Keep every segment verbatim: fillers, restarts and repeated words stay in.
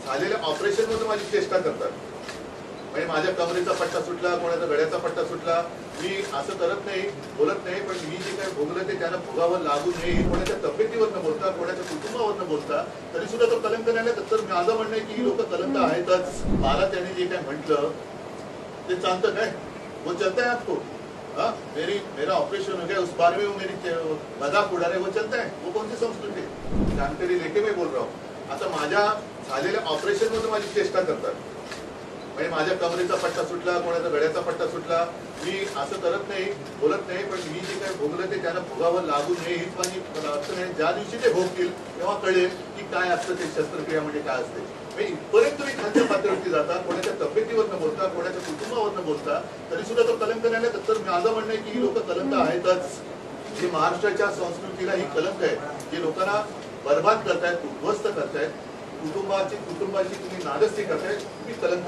झालेल्या ऑपरेशन मध्ये माझी चेष्टा करतात. म्हणजे माझ्या कमरेचा पट्टा सुटला, कोणाचा गळ्याचा पट्टा सुटला, मी असं करत नाही, बोलत नाही, पण मी जे काही भोगलं ते त्यांना भोगावर लागू नये, कोणाच्या तब्येतीवरनं बोलता, कोणाच्या कुटुंबावरनं बोलता, तरी सुद्धा तो कलंक नाही. तर माझं म्हणणं आहे की ही लोक कलंक आहेतच. मला त्याने जे काय म्हटलं ते चालतं काय, वो चलता है आपको? हाँ, मेरी मेरा ऑपरेशन हो गया, उस बारे में वो मेरी मजाक उड़ा रहे, वो चलता है? वो कौन सी संस्कृती? जानकारी लेके मैं बोल रहा हूँ. आता माझ्या झालेल्या ऑपरेशन मध्ये माझी चेष्टा करतात. म्हणजे माझ्या कमरेचा पट्टा सुटला, कोणाचा गळ्याचा पट्टा सुटला, मी असं करत नाही, बोलत नाही, पण मी जे काही भोगलं ते त्यांना भोगावर लागू नये हीच माझी अडचण आहे. ज्या दिवशी ते भोगतील तेव्हा कळेल की काय असतं ते शस्त्रक्रिया म्हणजे काय असते. इथपर्यंत तुम्ही खालच्या पातळीवरती जाता, कोणाच्या तब्येतीवरनं बोलता, कोणाच्या कुटुंबावरनं बोलता, तरी सुद्धा तो कलंक नाही. तर माझं म्हणणं आहे की ही लोक कलंक आहेतच. ही महाराष्ट्राच्या संस्कृतीला ही कलंक आहे. जे लोकांना बर्बाद करतायत, उद्ध्वस्त करतायत, कुटुंबाची कुटुंबाची तुम्ही नादस्ती करताय, तुम्ही कलंक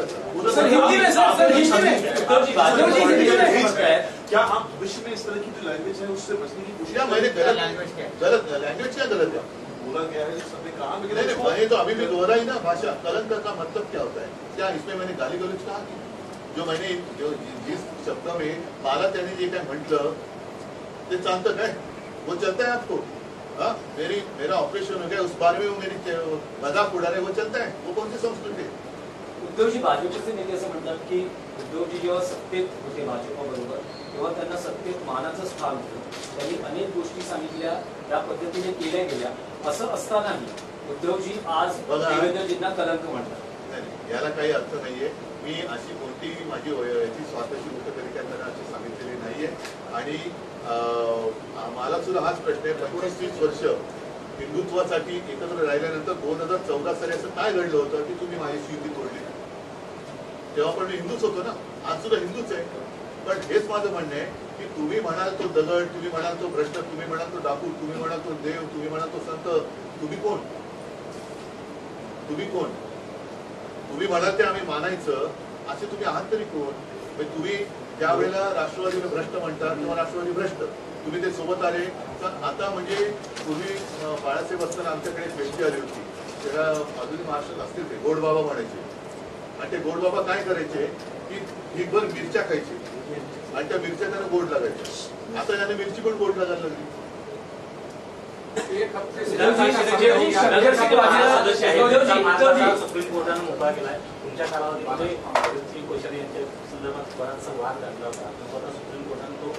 करताय. क्या आप भविष्य में इस तरह की जो लैंग्वेज है उससे बचने की कोशिश? मैंने गलत गलत लैंग्वेज क्या गलत है बोला गया है, सबने कहा, नहीं नहीं मैंने तो अभी भी दोहराई ना भाषा. कलंक का मतलब क्या होता है? क्या इसमें मैंने गाली गलौज कहा कि जो मैंने जो जिस शब्द में मला त्याने जे काय म्हटलं ते चालतं काय, वो चलता है आपको? हाँ, मेरी मेरा ऑपरेशन हो गया, उस बारे में वो मेरी मजाक उड़ा रहे, वो चलता है? वो कौन सी संस्कृती? उद्धवजी भाजपचे नेते असं म्हणतात की उद्धवजी जेव्हा सत्तेत होते भाजपबरोबर तेव्हा त्यांना सत्तेत मानाचं स्थान होतं. त्यांनी अनेक गोष्टी सांगितल्या, त्या पद्धतीने केल्या गेल्या. असं असतानाही उद्धवजी आज देवेंद्रजींना कलंक म्हणतात. नाही, याला काही अर्थ नाहीये. मी अशी कोणतीही माझी याची स्वतःची गोष्ट कधी काय त्यांना अशी सांगितलेली नाहीये. आणि मला सुद्धा हाच प्रश्न आहे, पंचवीस तीस वर्ष हिंदुत्वासाठी एकत्र राहिल्यानंतर दोन हजार चौदा साली असं काय घडलं होतं की तुम्ही माझी युती तोडली? तेव्हा पण मी हिंदूच होतो ना, आज सुद्धा हिंदूच आहे. पण हेच माझं म्हणणं आहे की तुम्ही म्हणाल तो दगड, तुम्ही म्हणाल तो भ्रष्ट, तुम्ही म्हणाल तो डाकू, तुम्ही म्हणाल तो देव, तुम्ही म्हणाल तो संत, तुम्ही कोण? तुम्ही कोण? तुम्ही म्हणाल ते आम्ही मानायचं, असे तुम्ही आहात तरी कोण? तुम्ही ज्या वेळेला राष्ट्रवादीला भ्रष्ट म्हणतात तेव्हा राष्ट्रवादी भ्रष्ट, तुम्ही ते सोबत आले. तर आता म्हणजे पूर्वी बाळासाहेब असताना आमच्याकडे एक व्यक्ती आली होती, त्याला अजूनही महाराष्ट्रात असतील ते गोडबाबा म्हणायचे. आणि ते गोडबाबा काय करायचे की ढीकभर मिरच्या खायचे आणि त्या मिरच्या त्यांना गोड लागायच्या. आता त्याने मिरची पण गोड लागायला लागली. सुप्रीम कोर्टानं मोकळा केलाय. तुमच्या कालावधीमध्ये कोश्यारी यांच्या संदर्भात बराचसा वाद घडला होता. स्वतः सुप्रीम कोर्टानं तो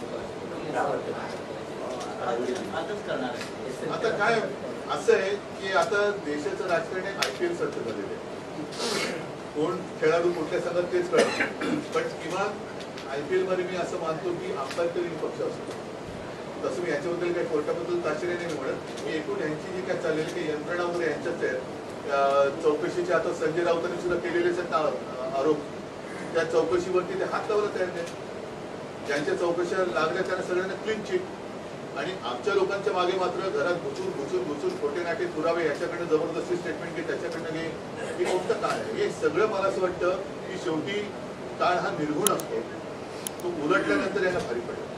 आता काय असं आहे की आता देशाचं राजकारण आयपीएल सारखं झालेलं आहे. कोण खेळाडू कुठल्या संघात तेच कळत, पण किमान आयपीएल मध्ये मी असं मानतो की अंपायर तरी पक्ष असतो. तसं मी याच्याबद्दल काही कोर्टाबद्दल ताशिरे नाही म्हणत. मी एकूण यांची जी काय चाललेली की यंत्रणा वगैरे यांच्याच आहेत. चौकशीचे आता संजय राऊतांनी सुद्धा केलेलेच आहेत आरोप, त्या चौकशीवरती ते हात लावायला तयार नाही. ज्यांच्या चौकशा लागल्या त्यांना सगळ्यांना क्लीन चिट. आणि आमच्या लोकांच्या मागे मात्र घरात घुसून घुसून घुसून खोटे नाटे पुरावे, याच्याकडनं जबरदस्ती स्टेटमेंट घे, त्याच्याकडनं घे, ही गोष्ट काय आहे? हे सगळं मला असं वाटतं की शेवटी काळ हा निर्गुण असतो, तो उलटल्यानंतर याला भारी पडेल.